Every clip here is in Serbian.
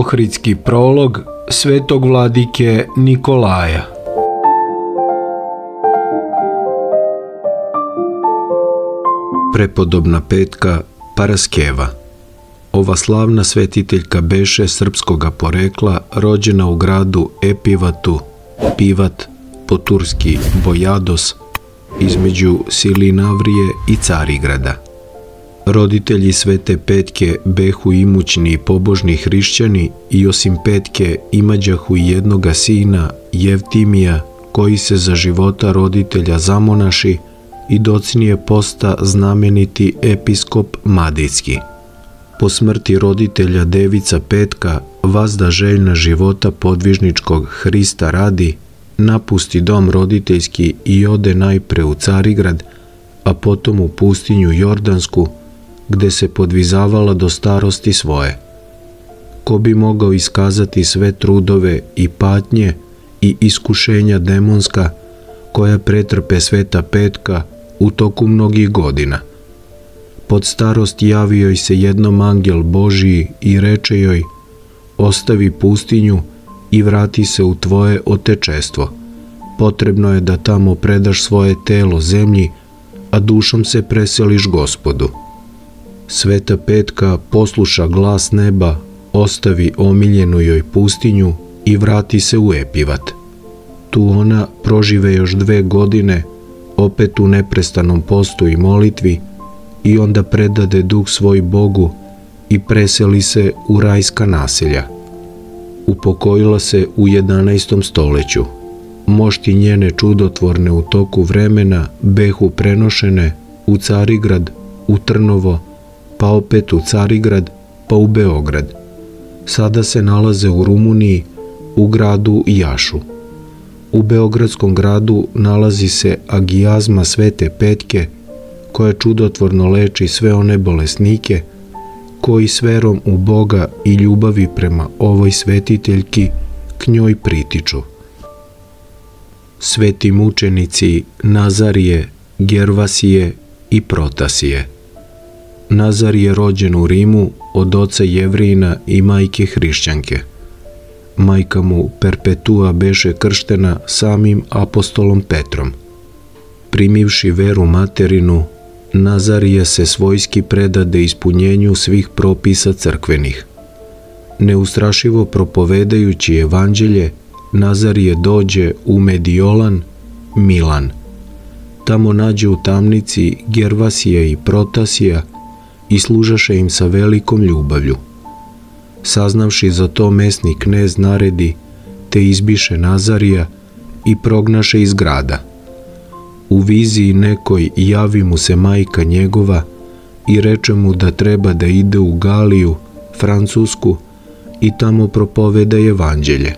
Ohridski prolog svetog vladike Nikolaja. Prepodobna Petka Paraskeva. Ova slavna svetiteljka beše srpskoga porekla, rođena u gradu Epivatu, Pivat, po turski Bojados, između Silinavrije i Carigrada. Roditelji Svete Petke behu imućni i pobožni hrišćani i osim Petke imađahu i jednoga sina, Jevtimija, koji se za života roditelja zamonaši i docnije posta znameniti episkop Madridski. Po smrti roditelja devica Petka, vazda željna života podvižničkog Hrista radi, napusti dom roditeljski i ode najpre u Carigrad, a potom u pustinju Jordansku, gde se podvizavala do starosti svoje. Ko bi mogao iskazati sve trudove i patnje i iskušenja demonska koja pretrpe Sveta Petka u toku mnogih godina. Pod starost javio joj se jednom angel Božiji i reče joj: ostavi pustinju i vrati se u tvoje otečestvo. Potrebno je da tamo predaš svoje telo zemlji, a dušom se preseliš Gospodu. Sveta Petka posluša glas neba, ostavi omiljenu joj pustinju i vrati se u Epivat. Tu ona prožive još 2 godine, opet u neprestanom postu i molitvi, i onda predade duh svoj Bogu i preseli se u rajska naselja. Upokojila se u 11. stoleću. Mošti njene čudotvorne u toku vremena behu prenošene u Carigrad, u Trnovo, pa opet u Carigrad, pa u Beograd. Sada se nalaze u Rumuniji, u gradu Jašu. U Beogradskom gradu nalazi se agijazma Svete Petke, koja čudotvorno leči sve one bolesnike koji s verom u Boga i ljubavi prema ovoj svetiteljki k njoj pritiču. Sveti mučenici Nazarije, Gervasije i Protasije. Nazar je rođen u Rimu od oca Jevrina i majke hrišćanke. Majka mu Perpetua beše krštena samim apostolom Petrom. Primivši veru materinu, Nazarije se svojski predade ispunjenju svih propisa crkvenih. Neustrašivo propovedajući evanđelje, Nazarije dođe u Mediolan, Milan. Tamo nađe u tamnici Gervasija i Protasija i služaše im sa velikom ljubavlju. Saznavši za to mesni knez naredi, te izbiše Nazarija i prognaše iz grada. U viziji nekoj javi mu se majka njegova i reče mu da treba da ide u Galiju, Francusku, i tamo propoveda evanđelje.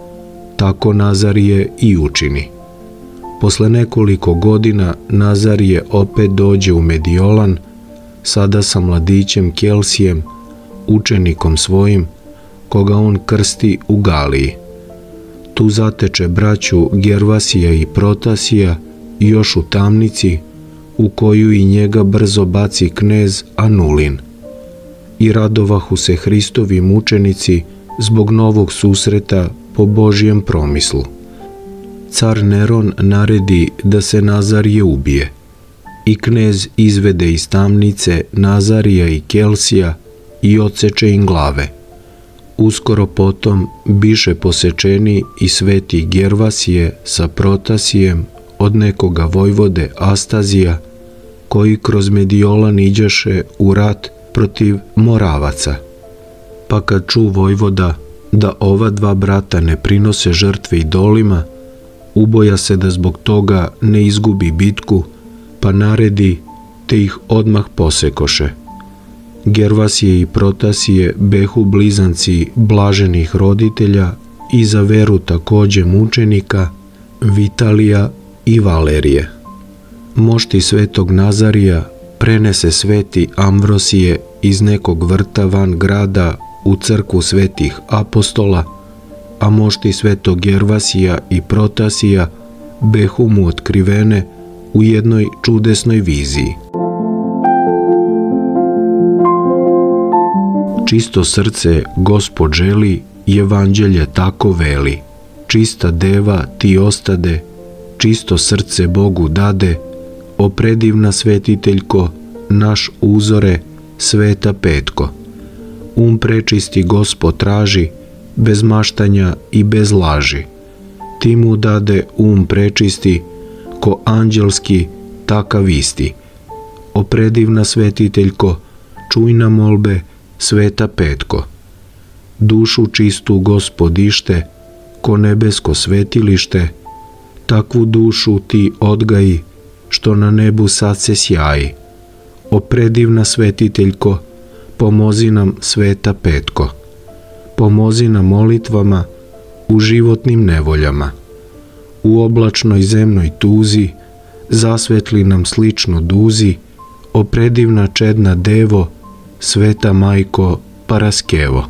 Tako Nazarije i učini. Posle nekoliko godina Nazarije opet dođe u Mediolan, sada sa mladićem Kelsijem, učenikom svojim, koga on krsti u Galiji. Tu zateče braću Gervasija i Protasija još u tamnici, u koju i njega brzo baci knez Anulin. I radovahu se Hristovi mučenici zbog novog susreta po Božjem promislu. Car Neron naredi da se Nazarije ubije. I knez izvede iz tamnice Nazarija i Kelsija i odseče im glave. Uskoro potom biše posečeni i sveti Gervasije sa Protasijem od nekoga vojvode Astazija, koji kroz Mediolan iđaše u rat protiv Moravaca. Pa kad ču vojvoda da ova 2 brata ne prinose žrtve idolima, uboja se da zbog toga ne izgubi bitku, pa naredi, te ih odmah posekoše. Gervasije i Protasije behu blizanci blaženih roditelja i za veru takođe mučenika Vitalija i Valerije. Mošti svetog Nazarija prenese sveti Amvrosije iz nekog vrta van grada u crkvu svetih apostola, a mošti svetog Gervasija i Protasija behu mu otkrivene u jednoj čudesnoj viziji. Čisto srce Gospod želi, i evanđelje tako veli. Čista deva ti ostade, čisto srce Bogu dade, o predivna svetiteljko, naš uzore, sveta petko. Prečisti Gospod traži, bez maštanja i bez laži. Ti mu dade prečisti, ko anđelski, takav isti. O predivna svetiteljko, čuj na molbe, sveta petko. Dušu čistu Gospod ište, ko nebesko svetilište, takvu dušu ti odgaji, što na nebu sad se sjaji. O predivna svetiteljko, pomozi nam sveta petko. Pomozi nam molitvama u životnim nevoljama. U oblačnoj zemnoj tuzi, zasvetli nam slično duzi, o predivna čedna devo, sveta majko Paraskevo.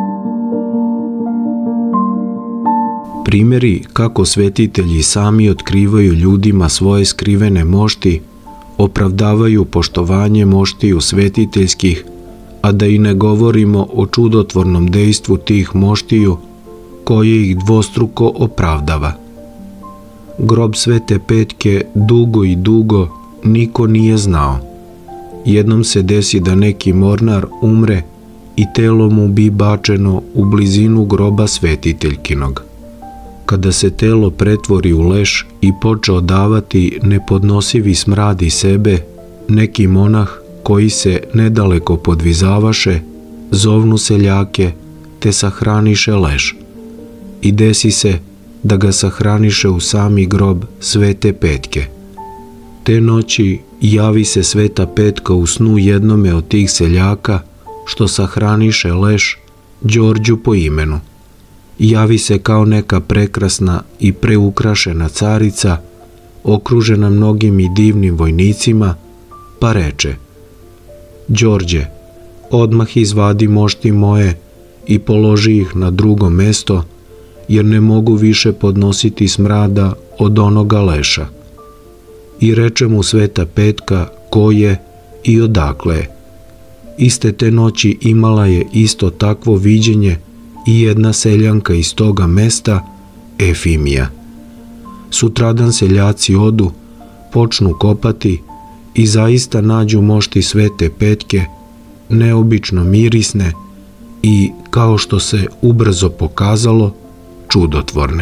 Primjeri kako svetitelji sami otkrivaju ljudima svoje skrivene mošti, opravdavaju poštovanje moštiju svetiteljskih, a da i ne govorimo o čudotvornom dejstvu tih moštiju, koje ih dvostruko opravdava. Grob svete petke dugo i dugo niko nije znao. Jednom se desi da neki mornar umre i telo mu bi bačeno u blizinu groba svetiteljkinog. Kada se telo pretvori u leš i poče odavati nepodnosivi smrad iz sebe, neki monah koji se nedaleko podvizavaše, zovnu seljake te sahraniše leš. I desi se da ga sahraniše u sami grob svete petke. Te noći javi se sveta petka u snu jednome od tih seljaka što sahraniše leš Đorđu po imenu. Javi se kao neka prekrasna i preukrašena carica, okružena mnogim i divnim vojnicima, pa reče: Đorđe, odmah izvadi mošti moje i položi ih na drugo mesto, jer ne mogu više podnositi smrada od onoga leša. I reče mu sveta petka ko je i odakle je. Iste te noći imala je isto takvo viđenje i jedna seljanka iz toga mesta, Efimija. Sutradan seljaci odu, počnu kopati i zaista nađu mošti svete petke, neobično mirisne i, kao što se ubrzo pokazalo, čudotvorne.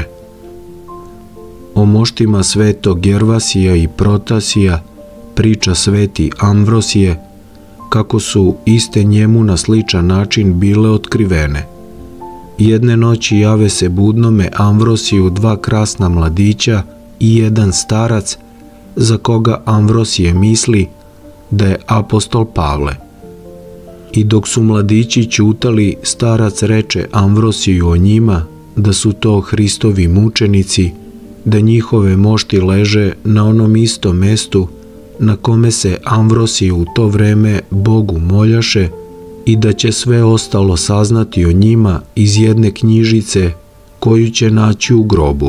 O moštima svetog Gervasija i Protasija priča sveti Amvrosije, kako su iste njemu na sličan način bile otkrivene. Jedne noći jave se budnome Amvrosiju dva krasna mladića i jedan starac, za koga Amvrosije misli da je apostol Pavle. I dok su mladići ćutali, starac reče Amvrosiju o njima da su to Hristovi mučenici, da njihove mošti leže na onom istom mestu na kome se Amvrosije u to vreme Bogu moljaše i da će sve ostalo saznati o njima iz jedne knjižice koju će naći u grobu.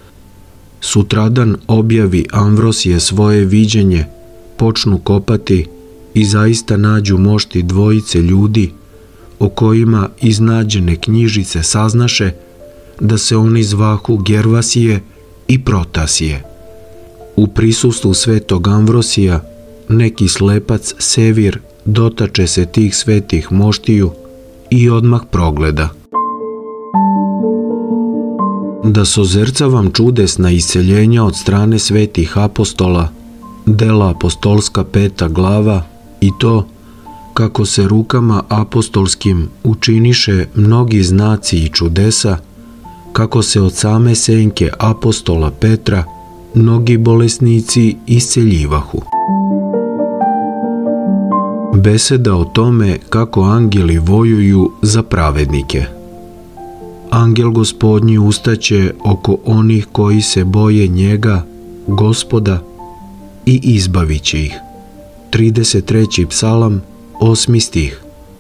Sutradan objavi Amvrosije svoje viđenje, počnu kopati i zaista nađu mošti dvojice ljudi o kojima iz nađene knjižice saznaše da se oni zvahu Gervasije i Protasije. U prisustvu svetog Amvrosija neki slepac Sevir dotače se tih svetih moštiju i odmah progleda. Da sozercavam čudesna isceljenja od strane svetih apostola, dela apostolska 5. glava, i to kako se rukama apostolskim učiniše mnogi znaci i čudesa, kako se od same senke apostola Petra mnogi bolesnici isceljivahu. Beseda o tome kako angeli vojuju za pravednike. Angel Gospodnji ustaće oko onih koji se boje njega, Gospoda, i izbavit će ih. 33. psalam, 8. stih.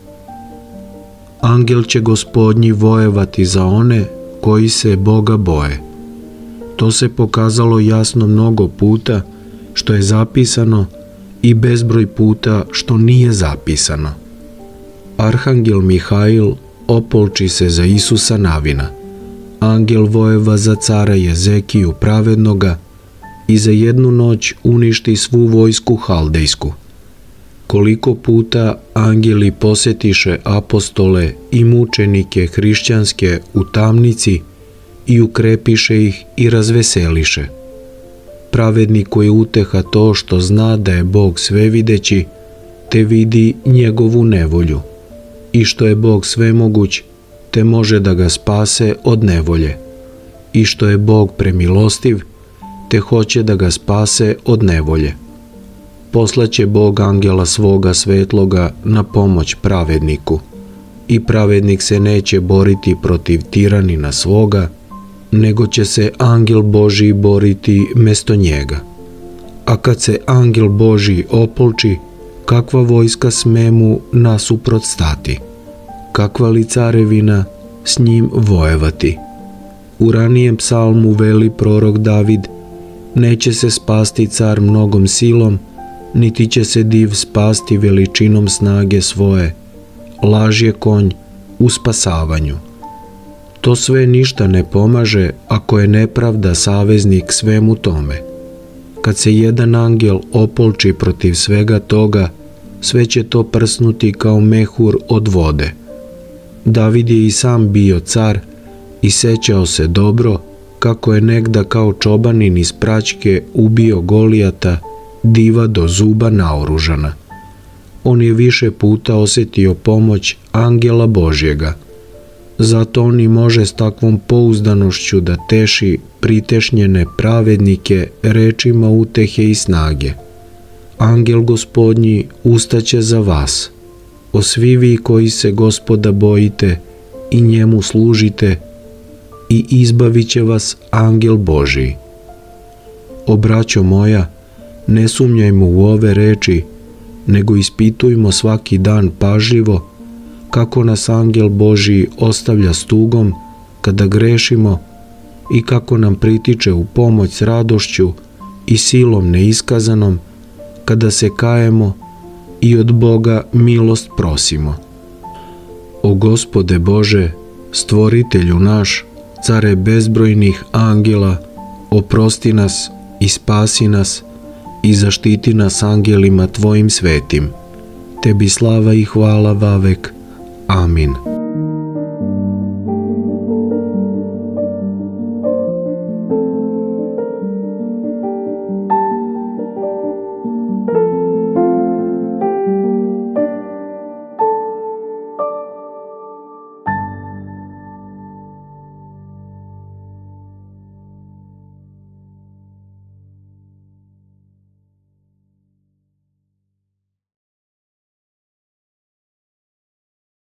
Angel će Gospodnji vojevati za one koji se Boga boje. To se pokazalo jasno mnogo puta što je zapisano i bezbroj puta što nije zapisano. Arhangel Mihail opolči se za Isusa Navina, angel vojeva za cara Jezekiju pravednoga i za jednu noć uništi svu vojsku haldejsku. Koliko puta angeli posjetiše apostole i mučenike hrišćanske u tamnici i ukrepiše ih i razveseliše. Pravedniku je uteha to što zna da je Bog svevideći, te vidi njegovu nevolju, i što je Bog svemoguć, te može da ga spase od nevolje, i što je Bog premilostiv, te hoće da ga spase od nevolje. Poslaće Bog angela svoga svetloga na pomoć pravedniku, i pravednik se neće boriti protiv tiranina svoga, nego će se angel Božji boriti mesto njega. A kad se angel Božji opolči, kakva vojska sme mu nasuprot stati? Kakva li carevina s njim vojevati? U ranijem psalmu veli prorok David: neće se spasti car mnogom silom, niti će se div spasti veličinom snage svoje. Laž je konj u spasavanju. To sve ništa ne pomaže ako je nepravda saveznik svemu tome. Kad se jedan angel opolči protiv svega toga, sve će to prsnuti kao mehur od vode. David je i sam bio car i sećao se dobro kako je negda kao čobanin iz praćke ubio Golijata, diva do zuba naoružana. On je više puta osjetio pomoć angela Božjega. Zato on i može s takvom pouzdanošću da teši pritešnjene pravednike rečima utehe i snage. Angel Gospodnji ustaće za vas. O svi vi koji se Gospoda bojite i njemu služite, i izbavit će vas angel Božji. O braćo moja, ne sumnjajmo u ove reči, nego ispitujmo svaki dan pažljivo kako nas angel Božji ostavlja s tugom kada grešimo i kako nam pritiče u pomoć s radošću i silom neiskazanom kada se kajemo i od Boga milost prosimo. O Gospode Bože, stvoritelju naš, care bezbrojnih angela, oprosti nas i spasi nas i zaštiti nas angelima Tvojim svetim. Tebi slava i hvala vavek. Amin.